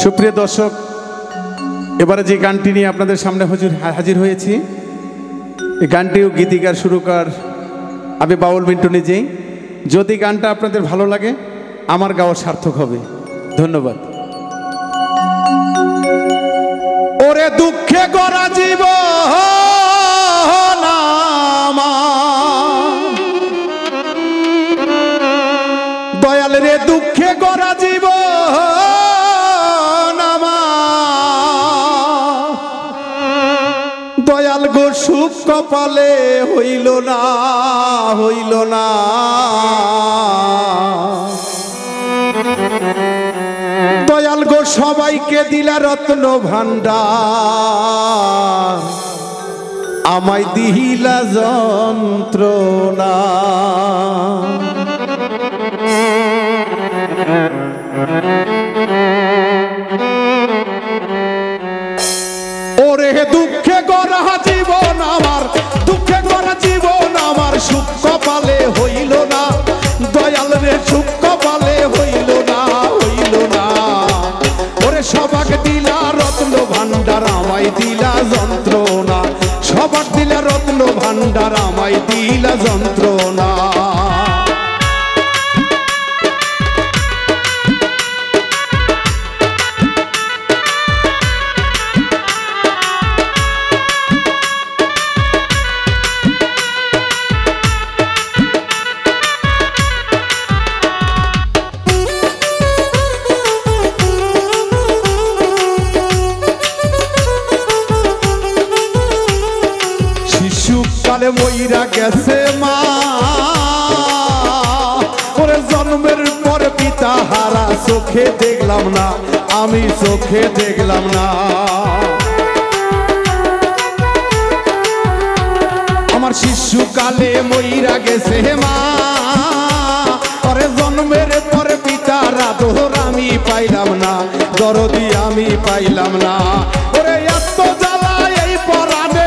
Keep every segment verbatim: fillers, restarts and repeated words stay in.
সুপ্রিয় দর্শক, এবারে যে গানটি নিয়ে আপনাদের সামনে হুজুর হাজির হয়েছি, এই গানটিও গীতিকার সুরকার আমি বাউল মিন্টু নিজেই। যদি গানটা আপনাদের ভালো লাগে আমার গাওয়া সার্থক হবে। ধন্যবাদ। ওরে দুঃখে গড়া জীবন দয়াল রে, দুঃখে গড়া জীবন দয়াল গো সুখ কপালে হইল না হইল না। দয়াল গো সবাইকে দিলা রত্ন ভান্ডার, আমায় দিহিলা যন্ত্রণা। ওরে দুঃখে গড়া জীবন আমার, দুঃখে গড়া জীবন আমার সুখ কপালে হইল না। দয়াল রে সুখ কপালে হইল না হইল না। ওরে সবাকে দিলা রত্ন ভান্ডার, আমায় দিলা যন্ত্রণা। সবাক দিলা রত্ন ভান্ডার, আমায় দিলা যন্ত্রণা। কালে মইরা গেছে মা, ওরে জন্মের পর পিতা হারা চোখে দেখলাম না, আমি চোখে দেখলাম না। আমার শিশুকালে মইরা গেছে মা, ওরে জন্মের পর পিতার আদর আমি পাইলাম না, দরদি আমি পাইলাম না। ওরে এত জ্বালা এই পরাণে,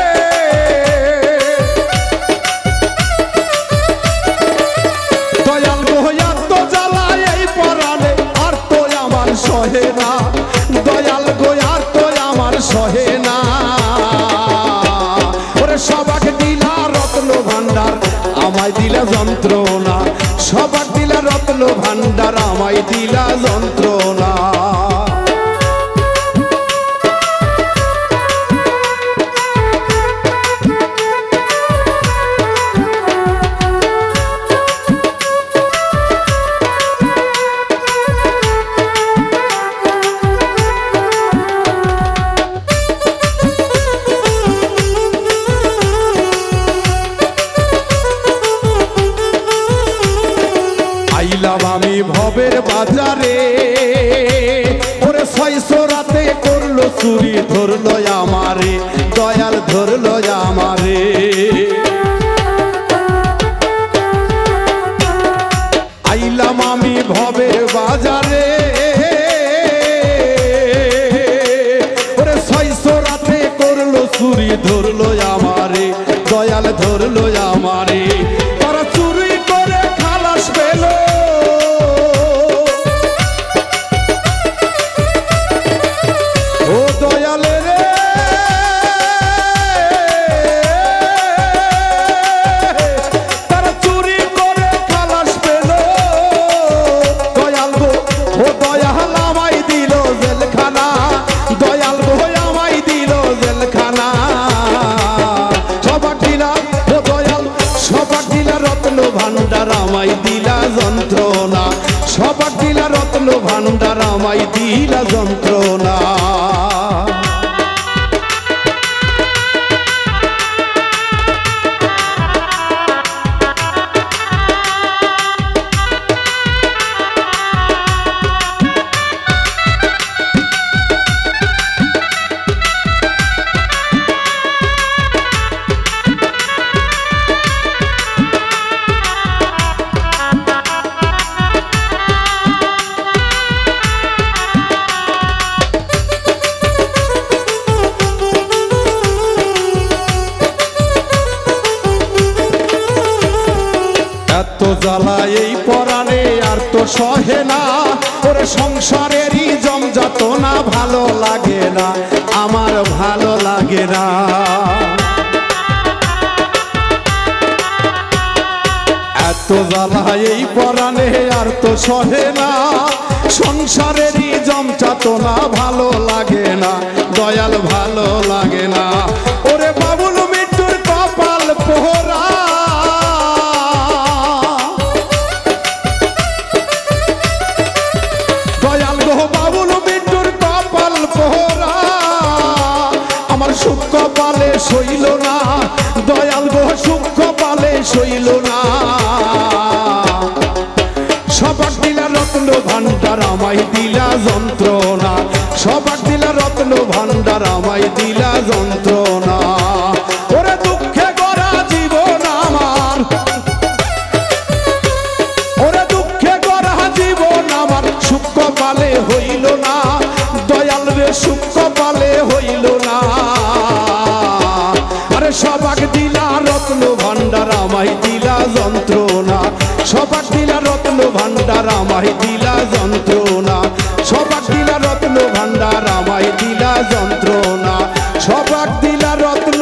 সহে না দয়াল গো আর তো আমার সহে না। ওরে সবাক দিলা রত্ন ভান্ডার, আমায় দিলা যন্ত্রণা। সবাক দিলা রত্ন ভান্ডার, আমায় দিলা যন্ত্রণা। আমি ভবের বাজারে, ওরে ছয়শো রাতে করলো চুরি, ধরলো আমারে দয়াল ধরলো আমারে। আইলাম আমি ভবের বাজারে, ওরে ছয়শো রাতে করলো চুরি, ধরলো আমারে দয়াল ধরলো আমারে। তারা চুরি করে খালাস পেল, ভান্ডার আমায় দিলা যন্ত্রণা। সবাক দিলা রত্ন ভান্ডার, আমায় দিলা যন্ত্রণা। এত জ্বালা এই পরাণে আর তো সহে না, ওরে সংসারেরই জমজাত ভালো লাগে না, আমার ভালো লাগে না। এত জ্বালা এই পরাণে আর তো সহে না, সংসারেরই যন্ত্রণা ভালো লাগে না, দয়াল ভালো লাগে না। ওরে বাবুল মৃত্যুর কপাল পোহরা, দয়াল গো বাবুল মৃত্যুর কপাল পোহরা, আমার সুখ কপালে সইল না, দয়াল গো সুখ কপালে সইল না। সবাক দিলা রত্ন ভান্ডার আমায় দিলা যন্ত্রণা, সবাক দিলা রত্ন ভান্ডার আমায় দিলা যন্ত্রণা। ওরে দুঃখে গড়া জীবন আমার, ওরে দুঃখে গড়া জীবন আমার, সুখ কপালে হইল না, দয়াল রে সুখ কপালে হইল না। আরে সবাক দিলা রত্ন ভান্ডার আমায় দিলা যন্ত্রণা, সবাক দিলা রত্ন ভান্ডার আমায় দিলা যন্ত্রণা, সবাক দিলা রত্ন ভান্ডার আমায় দিলা যন্ত্রণা, সবাক দিলা রত্ন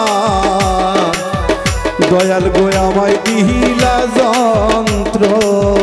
ভান্ডার, দয়াল গো আমায় দিলা যন্ত্রণা।